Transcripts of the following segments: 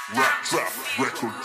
Rap Trap Record.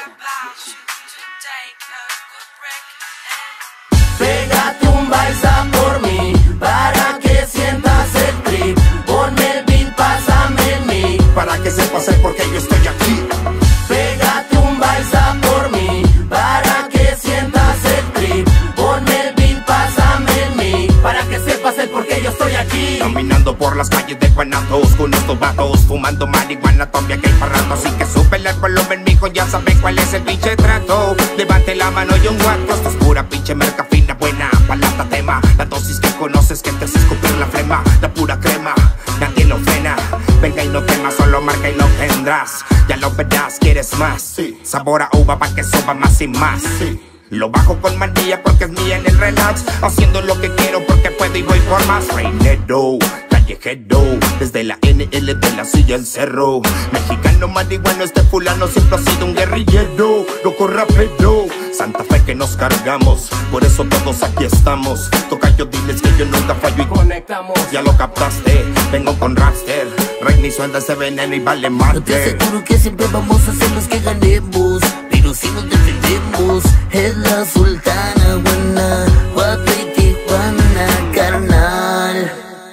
Pégate un balsa por mí, para que sientas el trip. Ponme el beat, pásame el mic, para que sepas el por qué yo estoy aquí. Pégate un balsa por mí, para que sientas el trip. Ponme el beat, pásame el mic, para que sepas el por qué yo estoy aquí. Caminando por las calles de Guanatos con estos vatos, fumando marihuana todavía que hay para rato. Así que súbele el volumen, mijo, ya saben cuál es el pinche trato. Levante la mano y un guato, esto es pura pinche merca fina, buena palata tema. La dosis que conoces que te hace escupir la flema, la pura crema, nadie lo frena. Venga y no temas, solo marca y lo tendrás. Ya lo verás, quieres más, sí. Sabor a uva pa' que suba más y más, sí. Lo bajo con manía porque es mía en el relax, haciendo lo que quiero porque puedo y voy por más. Reinero, callejero, desde la NL de la silla al cerro. Mexicano, marihuano, este fulano siempre ha sido un guerrillero. Loco rapero, Santa Fe que nos cargamos, por eso todos aquí estamos. Tocayo, diles que yo nunca fallo y conectamos. Ya lo captaste, vengo con Rapster. Rey ni suelda ese veneno y vale más. Yo te aseguro que siempre vamos a ser los que ganemos, pero si nos defendemos es la sultana, Guanajuato y Tijuana, carnal.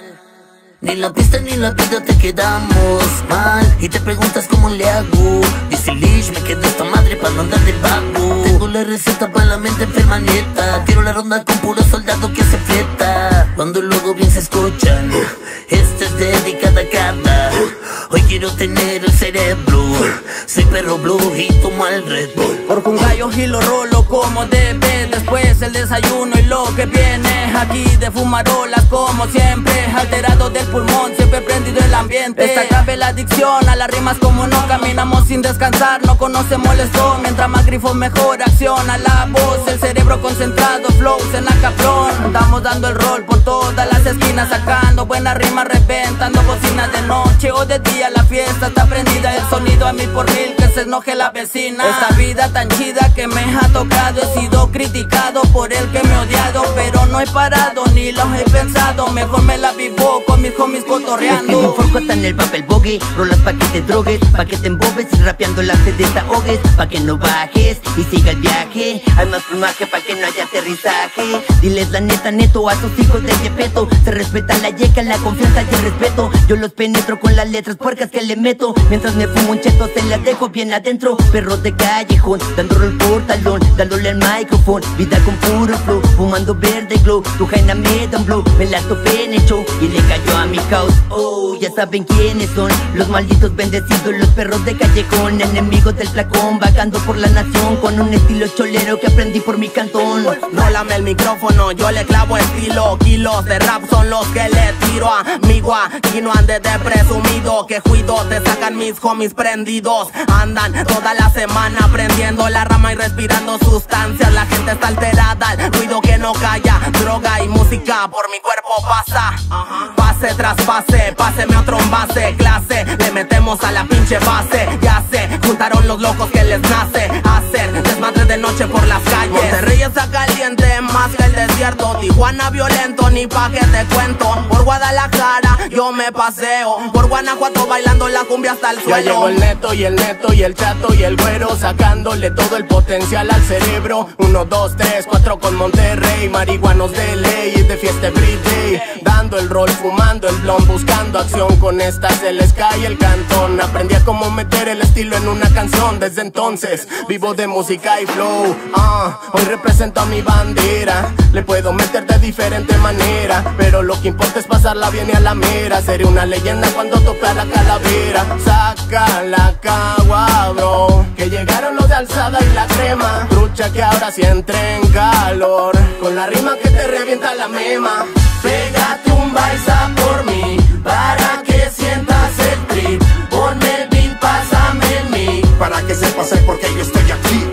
Ni la pista ni la vida te quedamos mal, y te preguntas cómo le hago. Dice Lish, me quedo esta madre para no andar de vago. Tengo la receta para la mente enferma, nieta. Tiro la ronda con puro soldado que se flieta. Cuando luego bien se escuchan, esta es dedicada a cada. Hoy quiero tener el cerebro, soy perro blue y tomo el Red Bull. Porque un gallo y lo rolo como debe. Después el desayuno y lo que viene aquí de fumarolas como siempre. Alterado del pulmón, siempre prendido el ambiente. Está grave la adicción a las rimas como no. Caminamos sin descansar, no conocemos el stone. Mientras más grifos mejor acción a la voz. El cerebro concentrado, flows en la cabrón. Estamos dando el rol por todas las esquinas, sacando buenas rimas, reventando bocinas de noche o de día. La fiesta está prendida, el sonido a 1000 que se enoje la vecina. Esta vida tan chida que me ha tocado, he sido criticado por el que me ha odiado, pero no he parado ni lo he pensado. Mejor me la vivo con mis homies cotorreando. Un forco está en el papel bogue, rolas pa' que te drogues, pa' que te embobes y rapeando la te desahogues, pa' que no bajes y siga el viaje. Hay más plumaje pa' que no haya aterrizaje. Diles la neta neto a tus hijos de Yepeto, se respeta la yeca, la confianza y el respeto. Yo los penetro con las letras puercas que le meto, mientras me fumo un cheto se las dejo bien adentro. Perros de callejón, dando rol por talón, dándole al micrófono, vida con puro flow, fumando verde glow. Tu jaina me da un blow, me la topé en el show y le cayó a mi caos. Oh, ya saben quiénes son los malditos bendecidos, los perros de callejón, enemigos del flacón, vagando por la nación con un estilo cholero que aprendí por mi cantón. Rólame el micrófono, yo le clavo estilo. Kilos de rap son los que le tiro a mi y no andes de presumido, que juido te sacan mis homies prendidos. Andan toda la semana prendiendo la rama y respirando sustancias. La gente está alterada, el ruido que no calla, droga y música por mi cuerpo pasa. Pase tras pase, páseme otro envase, clase, le metemos a la pinche base. Ya se juntaron los locos que les nace hacer desmadre de noche por las calles. Monterrey está caliente, más que el desierto. Tijuana violento, ni pa' que te cuento. Por Guadalajara yo me paseo, por Guanajuato bailando la cumbia hasta el suelo. Ya llegó el neto y el chato y el güero, sacándole todo el potencial al cerebro. 1, 2, 3, 4 con Monterrey, marihuanos de ley, de fiesta everyday. Dando el rol, fumando el blond, buscando acción. Con esta se les cae el cantón. Aprendí a cómo meter el estilo en una canción. Desde entonces vivo de música y flow. Hoy represento a mi bandera, le puedo meter de diferente manera, pero lo que importa es pasarla bien y a la mera. Seré una leyenda cuando tope a la calavera. Saca la cagua, bro, que llegaron los de alzada y la crema. Trucha que ahora sí entra en calor, con la rima que te revienta la mema. Pégate un balsa por mí, para que sientas el trip. Ponme el beat, pásame el mic, para que sepas el por qué yo estoy aquí.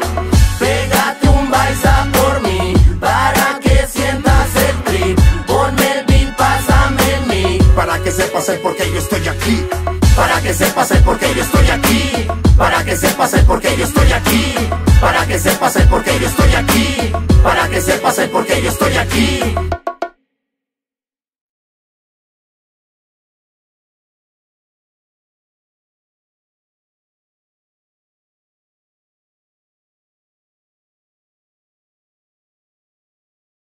Pégate un balsa por mí, para que sientas el trip. Ponme el beat, pásame el mic, para que sepas el por qué yo estoy aquí. para que sepas el por qué yo estoy aquí. Para que sepas el por qué yo estoy aquí. Para que sepas el por qué yo estoy aquí. Para que sepas el por qué yo estoy aquí.